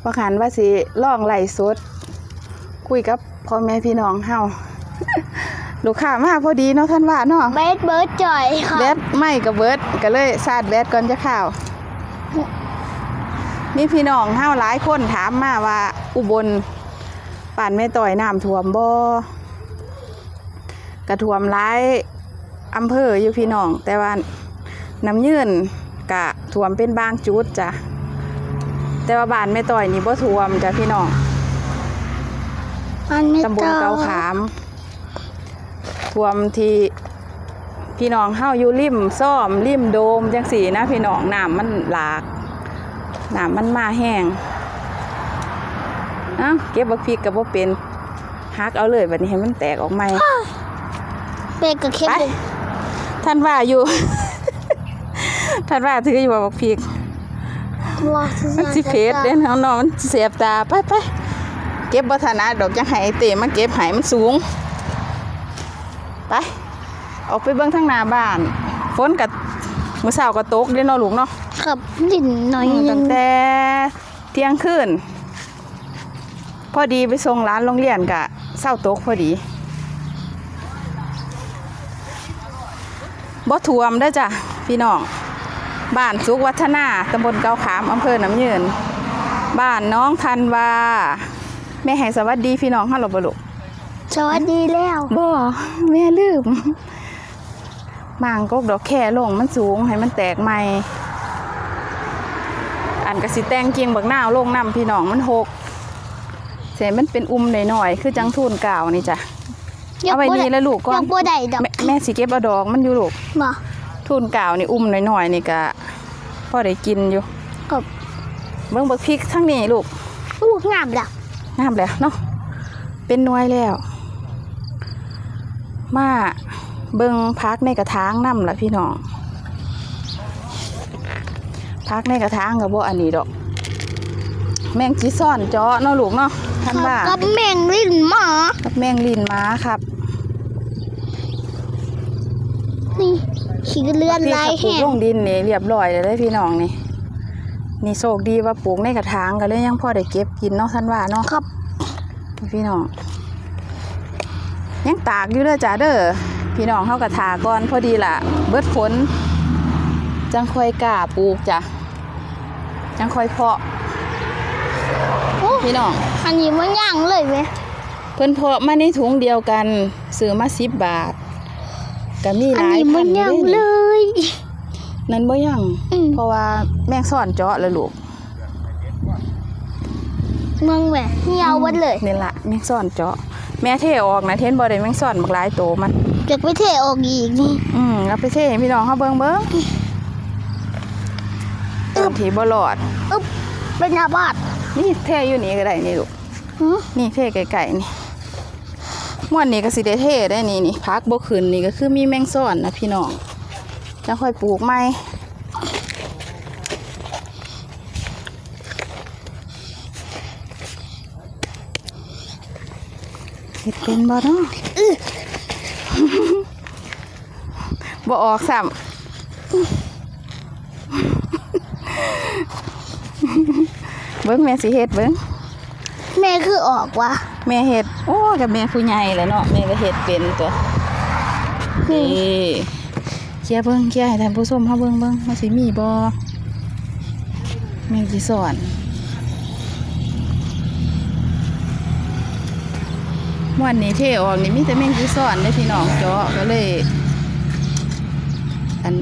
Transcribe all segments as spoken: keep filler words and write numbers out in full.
ว่าขันว่าสิล่องไหลสดคุยกับพ่อแม่พี่น้องเฮาลูกค้ามาพอดีเนาะท่านว่าเนาะเบิร์ดเบิร์ดจ่อยค่ะแบดไม่กับเบิร์ดก็เลยซาดแบดก่อนจะข่าวมีพี่น้องเฮาหลายคนถามมาว่าอุบลป่านแม่ต่อยน้ำท่วมบ่กระท่วมหลายอำเภออยู่พี่น้องแต่ว่าน้ำยืนกะท่วมเป็นบางจุดจ้ะแต่ว่าบ้านแม่ต่อยนี่บ่ท่วมจ้ะพี่น้องตำบลเกาขามท่วมที่พี่น้องเฮาอยู่ริมซ่อมริมโดมจังสีนะพี่น้องน้ำมันหลากน้ำมันมาแห้งเอ้าเก็บบักพริกกับบ่เป็นฮักเอาเลยแบบนี้ให้มันแตกออกใหม่เป็ดกับเค็มท่านว่าอยู่ ท่านว่าถืออยู่บักพริกมันสิเผ็ดเด้น้องๆมันเสียบตาไปไปเก็บบ่ถนัดดอกจังไห้เตะมาเก็บไห้มันสูงไปออกไปเบิ่งทางหน้าบ้านฝนกับมื้อเช้าก็ตกเด้เนาะลูกเนาะครับดินน้อยตั้งแต่เที่ยงคืนพอดีไปส่งร้านโรงเรียนกะเช้าตกพอดีบ่ท่วมเด้อจ้ะพี่น้องบ้านสุขวัฒนาตำบลเกาขามอำเภอน้ำยืนบ้านน้องธันวาแม่ให้สวัสดีพี่น้องเฮาหรอบ่ลูกสวัสดีแล้วบ่แม่ลืมมางกกดอกแค่ลงมันสูงให้มันแตกใหม่อันกะสิแต่งเกียงบักนาวลงน้ำพี่น้องมันหกเสียมันเป็นอุ้มหน่อยๆคือจังทุนเก่านี่จ้ะเอาไปนี่แล้วลูกก่อนแม่สิเก็บเอาดอกมันอยู่ลูกทุนเก่านี่อุ้มหน่อยๆนี่กะพอได้กินอยู่เบิ่งบักพริกทั้งนี้ลูกลูกงามแล้วงามแล้วเนาะเป็นหน่วยแล้วมาเบิ่งพักในกระถางน้ำละพี่น้องพักในกระถางกับบ่อันนี้ดอกแมงจีซ่อนเจาะเนาะลูกเนาะท่านว่ากับแมงลิ้นหมากับแมงลิ้นหมาครับนี่ขี้เลื่อนลายแห้งปลูกลงดินนี่เรียบร้อยเลยได้พี่น้องนี่นี่โชคดีว่าปลูกในกระถางกันเลยยังพอได้เก็บกินเนาะท่านว่าเนาะครับพี่น้องยังตากอยู่เด้อจ้าเด้อพี่น้องเขากระถาก่อนพอดีล่ะเบิดฝนจังค่อยกล้าปลูกจ้ะจังค่อยเพาะพี่น้องอันนี้มันย่างเลยไหมเพิ่นเพาะมาในถุงเดียวกันซื้อมาสิบบาทก็มีหลายพันเลยนั่นบ่ย่างเพราะว่าแมงซ่อนเจาะแล้วลูกเมืองแหวกเหี่ยววัดเลยนี่ล่ะแมงซ่อนเจาะแม่เทออกนะเทนบ่ได้แมงซ่อนบักหลายโตมันเก็บไปเทออกอีกนี่อืมเอาไปเทให้พี่น้องเฮาเบิ่งเบิ่งต้นที่บ่รอดอึ๊บเป็นยาบาดนี่เทอยู่นี่ก็ได้นี่ลูกนี่เทไก่ๆนี่ม่วนนี่ก็สิได้เทได้นี่นี่พักบ่ขึ้นนี่ก็คือมีแมงซ่อนนะพี่น้องจังค่อยปลูกใหม่เห็ดเป็นบ่เนาะบ่ออกซ้ำเบิ้งแม่สิเห็ดเบิ้งแม่คือออกวะแม่เห็ดโอ้กับแม่ผู้ใหญ่แหละเนาะแม่ก็เห็ดเป็นตัวนี่เคี่ยเบิ้งเคี่ยให้ท่านผู้ชมเขาเบิ้งเบิ้งว่าสิมีบ่แม่จีสอนวันนี้เทออกนี่มีแต่แมงจีซ่อนได้พี่น้องเจาะก็เลยอัน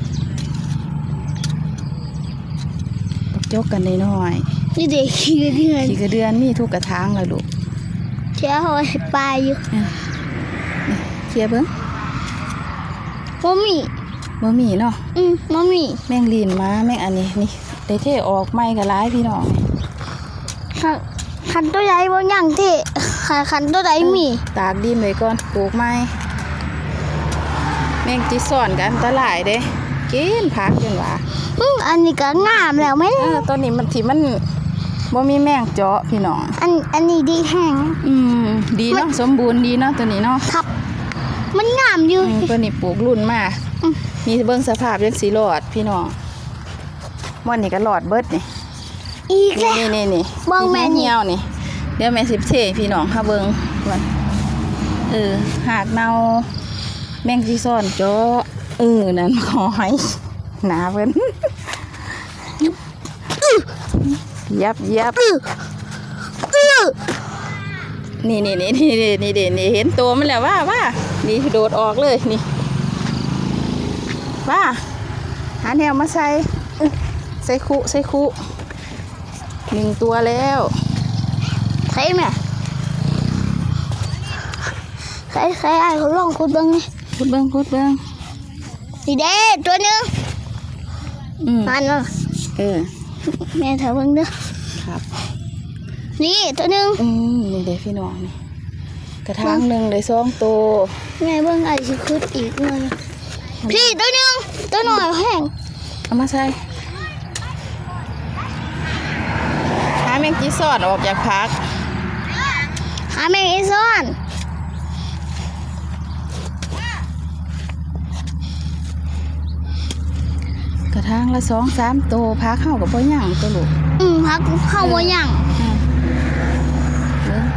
จกกันน้อยนี่เด็กขี้กระเดือนขี้กระเดือนมีทุกกระถางเลยลูกเชี่ยหอยปลาอยู่เชี่ยเบิ้งมะมี่มะมี่เนาะอืมมะมี่แมงลีนมาแมงอันนี้นี่ได้เทออกไม่กระไรพี่น้องขันตัวใหญ่บ่ยังเทขันตัวใหญ่มีตากดินไว้ก่อนปลูกไม้แมงจีซ่อนกันอันตรายเด้กินผักจนว่าอันนี้ก็งามแล้วไหมเออตอนนี้มันที่มันบ่มีแมงเจาะพี่น้องอันอันนี้ดีแห้งอืมดีเนาะสมบูรณ์ดีเนาะตัวนี้เนาะครับมันงามอยู่ตัวนี้ปลูกรุ่นมามีเบิ่งสภาพยังสีหลอดพี่น้องวันนี้ก็หลอดเบิดนี่อีกแล้วนี่นี่นี่เบิ่งแม่นี่เหี่ยวนี่เดี๋ยวแม่สิบเทพี่น้องค่ะเบิ่งก่อนเออหากเนาแมงจีซ่อนโจเออนั่นขอให้หนาเพิ่นยับยับอื้ออื้อนี่นี่นี่นี่นี่นี่นี่นี่เห็นตัวมันแล้วว่าว่านี่โดดออกเลยนี่ว่าหาแนวมาใส่ใส่คุใส่คุหนึ่งตัวแล้วใครแม่ใครใครไอ้เขาลองคุดเบิ้งนี่พุดเบิ้งพุดเบิ้งนี่เด้ตัวหนึงอืมมันเนาะเออแม่เถอะเบิ้งเด้อครับนี่ตัวหนึงอืมนี่เด็กพี่น้องนี่กระถางหนึ่งได้สองตัวแม่เบิ้งไอ้สิคุดอีกหน่อยพี่ตัวหนึงตัวหน่อยแห้งเอามาใส่หาแมงจีซอดออกจากพักหาแมงอีซ้อนกระถางละสองสามตัวพักเข้ากับพ่อย่างตัวลูกอืมพักเข้าบ่ยังอืมเบิ่ง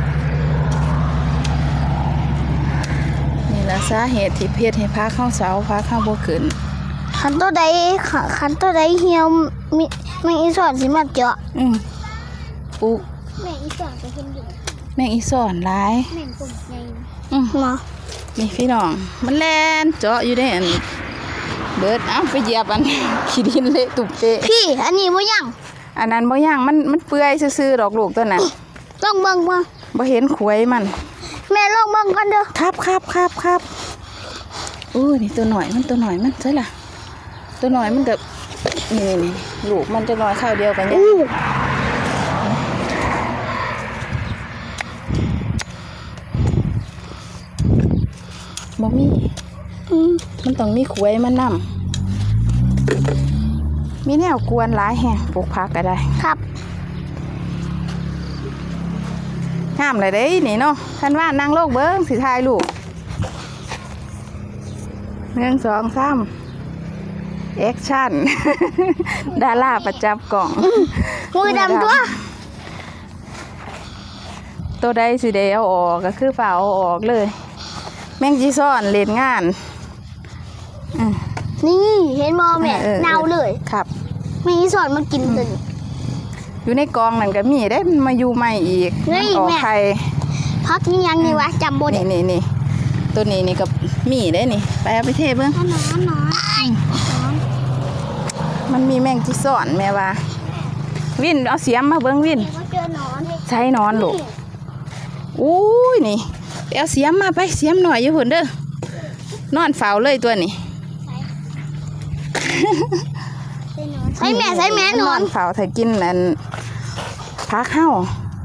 นี่ละสาเหตุที่เพชรให้พักเข้าเสาพักเข้าบ่ขึ้นคันตัวใดคันตัวใดเหี่ยวมีแมงอีซ้อนสิมาเจาะอืมปุ๊แมงอีซ้อนเป็นคนอยู่แมงอีสอนหลายแมงกลุ่มใหญ่อืมมานี่พี่น้อง มันแล่นเจาะอยู่ได้อันเบิดเอ้าไปเหยียบอัน ขี้ดินเละตุบเตะพี่อันนี้บ่ยังอันนั้นบ่ย่างมันมันเปื่อยซื่อๆดอกลูกตัวนั้นลองเบิ่งมาบ่เห็นขวยมันแม่ลองเบิ่งกันเด้อครับครับครับครับอู้นี่ตัวหน่อยมันตัวหน่อยมันใช่ล่ะตัวหน่อยมันกับนี่นี่ลูกมันจะน้อยข้าวเดียวกันเนี่ยอู้บ่มีอืมมันต้องมีขวยมันนำมีแนวกวนหลายแฮงปลูกผักก็ได้ครับงามเลยเด้นี่เนาะท่านว่านางโลกเบิ้งสิทายลูกหนึ่งสองสามแอคชั่น ดาราประจับกล่องมือดำตัวตัวใดสิได้เอาออกก็คือฝ่าเอาออกเลย แมงจีซ่อนเล่นงานอืมนี่เห็นมอแม่ออออเน่าเลยครับมีสอนมากินตัวนี้อยู่ในกองนั่นก็มีได้มันมาอยู่ใหม่อีกเฮ้มันยออกแม่ไข่พักนี่ยังนี่วะจำบนนี่นี่นี่ตัวนี้นี่กับมีได้นี่ไปเอาไปเทเบิ้งนอนนอนมันมีแมงจีซ่อนแม่ว่า วินเอาเสียมมาเบิ้งวินก็เจอนอนใช้นอนลูกอุ้ยนี่ไปเอาเสียมมาไปเสียมหน่อยอยู่หุ่นเด้อนอนเฝ้าเลยตัวนี้ใส่แม่ใส่แม่นอนเฝ้าถ้ากินนั่นพักเข้าน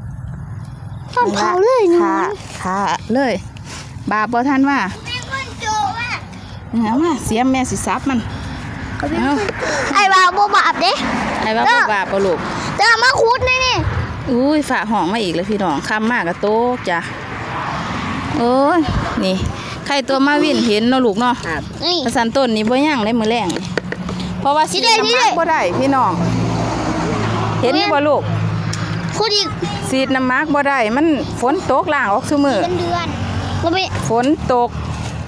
อนเผาเลยนอขาน ขาเลย บาปบ่ทันว่าแม่คนโจว่ะเอามาเสียมแม่สิซับมันเอาไอ้บ่าวบ่บาปเด้ไอ้ว่าบ่บาปบ่ลูกแต่มาคุดนี่นี่อุ้ยฝ่าห้องมาอีกแล้วพี่น้องคำมากกระโตกจ้ะโอ้ยนี่ใครตัวมาวินเห็นเนาะลูกเนาะนี่ประสันต้นนี่บ่ย่างเลยมือแรงนี่เพราะว่าสีนี่น้ำเด้มักบ่ได้พี่น้อง เห็นอยู่บ่ลูกคุดอีกสีดน้ำมักบ่ได้มันฝนตกล่างออกซุมือเป็นเดือนบ่ไปฝนตก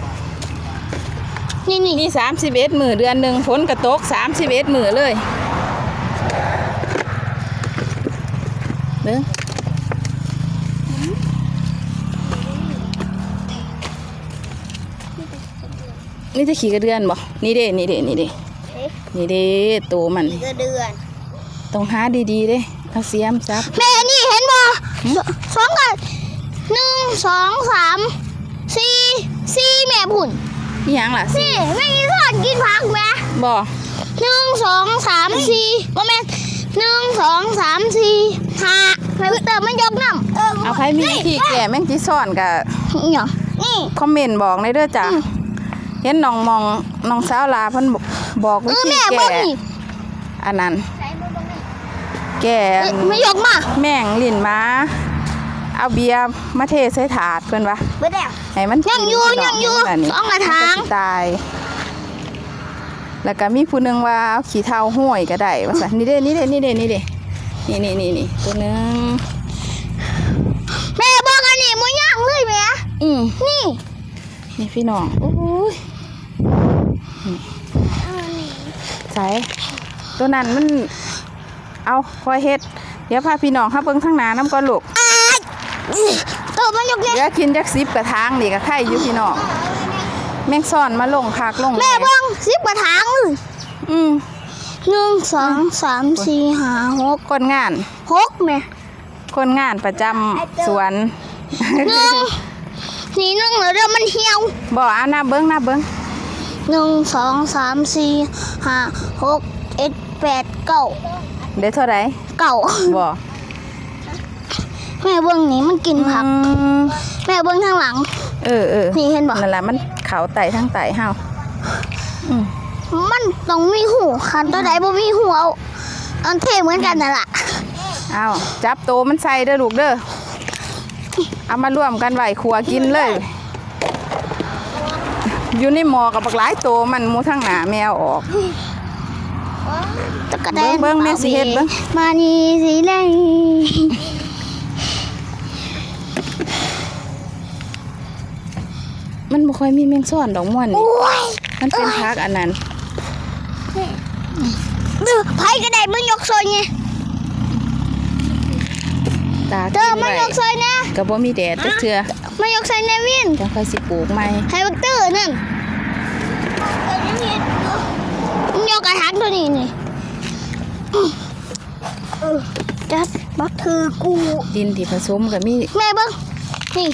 นี่นี่นี่สามสิบเอ็ดมื้อเดือนหนึงฝนก็ตกสามสิบเอ็ดมื้อเลยเบิ่งนี่จะขี่กระเดือนบ่นี่เด้นี่เด้นี่เด้นี่เด้ตัวมันนี่เดือนต้องหาดีๆเด้เอาเสียมซับแม่นี่เห็นบ่สองกันหนึ่งสองสามสี่สี่แม่พุ่นนี่หยังล่ะสิสี่แม่อีสอนกินผักแม่บ่หนึ่งสองสามสี่บ่แม่นหนึ่งสองสามสี่ห้าแม่เติมมันยกน้ำเอาใครมีวิธีแก่แมงจีซ่อนก็นี่เหรอนี่คอมเมนต์บอกในอยเด้อจ้ะเห็นน้องมองน้องสาวลาเพิ่นบอกเอวิอธีแม่แก่เบิ่งนี่อันนั้นแก่เอ้ยไม่ยกมาแม่งลิ้นม้าเอาเบียร์มาเทใส่ถาดเพิ่นว่าเบิ่งแล้วให้มันยังอยู่กินยังอยู่นั่นนี่สองกระถางมันก็สิตาย แล้วก็มีผู้หนึงว่าเอาขี้เถ้าห้วยก็ได้ว่าซั่นนี่เด้นี่เด้นี่เด้นี่เด้นี่นี่นี่นี่ตัวหนึงแม่บอกอันนี้มันย่างเลยแม่อืมนี่นี่พี่น้องโอ้ยใส่ตัวนั้นมันเอาคอยเฮ็ดเดี๋ยวพาพี่น้องเข้าเบิ่งทางหน้าน้ำก่อนลูกตัวมันยกเดี๋ยวกินจักสิบกระทางนี่ก็ไข่อยู่พี่น้องแมงซ่อนมาลงคักลงแม่เบิ่งสิบกระถางเลยอืมหนึ่งสองสามสี่ห้าหกคนงานหกแม่คนงานประจำสวนหนึ่งนี่หนึ่งแล้วเดี๋ยวมันเหี่ยวบ่เอานับเบิ้งนับเบิ้งหนึ่งสองสามสี่ห้าหกเจ็ดแปดเก้าเดี๋ยวเท่าไหร่เก้าบ่แม่เบิ่งนี่มันกินผักอืมแม่เบิ่งทางหลังเออเออนี่เห็นบ่นั่นแหละมันเขาไต่ทั้งไต่เฮาอืมมันต้องมีหูคันตัวใดบ่มีหูเอาอันเท่เหมือนกันนั่นล่ะเอาจับโตมันใส่เด้อลูกเด้อเอามาร่วมกันไว้ครัวกินเลย อยู่ในหม้อกับบักหลายโตมันหมูทั้งหน้าแมวออกตะกะแดนเบิ่งเบิ่งแม่สิเฮ็ดเบิ่งมานี่สิเลยมันบ่ค่อยมีแมงซ่อนดอกม่วนโอ้นี่ยมันเป็นพักอันนั้นดื้อไผก็ได้มึงยกโซนไงตาเธกิอน มันไว้ยกโซนนะก็บ่มีแดดจักเทื่อมันยกโซนในวินจังค่อยสิปลูกใหม่ให้บักตื้อนั่นมึงยกกระถางตัวนี้นี่จัดบักคือกูดินที่ผสมก็มีแม่เบิ้งนี่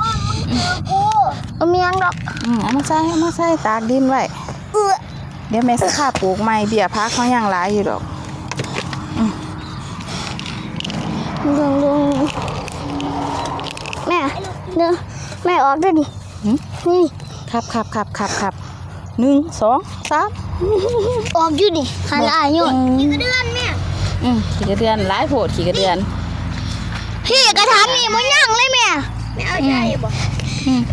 เอาเมียงดอกอืมเอามาใส่เอามาใส่ตากดินไว้เอื้อเดี๋ยวแม่สิพาปลูกใหม่เบี้ยพักเขายังหลายอยู่ดอกลงลงแม่เด้อแม่ออกด้วยดิหึนี่ครับครับครับครับครับหนึ่งสองสามออกอยู่ดิหันละอายอยู่อืมกี่เดือนแม่อืมขี่กระเดือนหลายโพดขี่กระเดือนพี่กระถางนี่มันย่างเลยแม่แม่เอาใจบ่อืม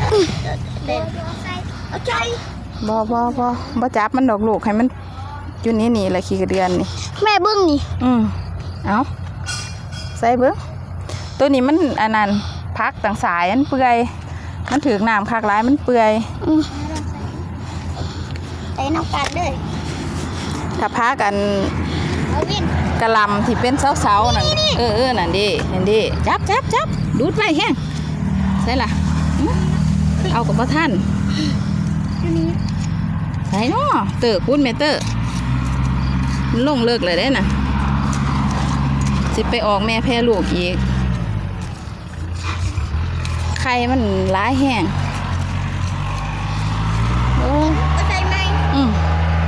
เอาใจบ่บ่บ่บ่จับมันดอกลูกให้มันอยู่นี่นี่แหละขี่กระเดือนนี่แม่เบิ้งนี่อืมเอาใส่เบิ้งตัวนี้มันอันนั้นพักต่างสายมันเปื่อยมันถือกน้ำคักหลายมันเปื่อยอืมไอ้น้ำกันเลยถ้าพักอันเอาวินกะหลำที่เป็นเสาๆนั่นเออเออนั่นดินั่นดิจับจับจับดูดไปแห้งใส่ล่ะอื้อเอากับพ่อท่านอยู่นี่ใส่เนาะเตอร์คุณเมเตอร์มันลงเลิกเลยได้น่ะสิไปออกแม่แพร่ลูกอีกไข่มันร้ายแห้งโอ้เอาใจไหมอืม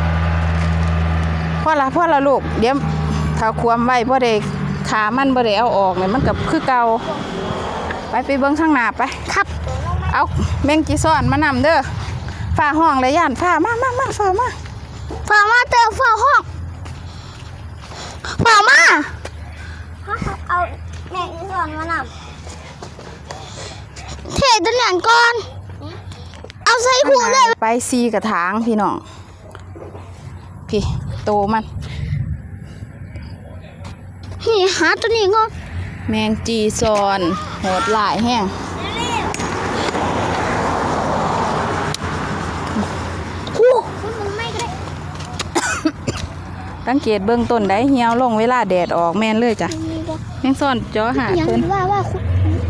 พ่อละพ่อละลูกเดี๋ยวถ้าความไว้พ่อเด็กขามันบ่ได้เอาออกเนี่ยมันกับคือเก่าไปไปเบิ้งข้างหน้าไปครับเอาแมงจีซ้อนมานำเด้อฝ้าห้องเลยย่านฝ้ามามามาฝ้ามาฝ่ามาเตอฝ่าห้องฝ่ามาเอาแม่อีสอนมานำเทตัวเหรียญก่อน เอาใส่หูเลยไปซีกระถางพี่น้องพี่โตมันนี่หาตัวนี้ก่อนแมงจีซอนโหดหลายแห้งคู่มันไม่ได้สังเกตเบื้องต้นได้เหี่ยวลงเวลาแดดออกแม่นเลยจ้ะแมงซ่อนจ้อหายังเพิ่นว่าว่าคุณ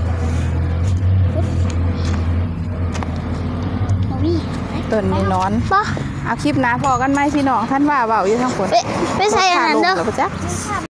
เอาวิต้นนี่นอนปะเอาคลิปหน้าพอกันไหมพี่น้องท่านว่าเบาอยู่ทั้งคนไปไปใส่อันนั้นเด้อแล้วปะจ๊ะ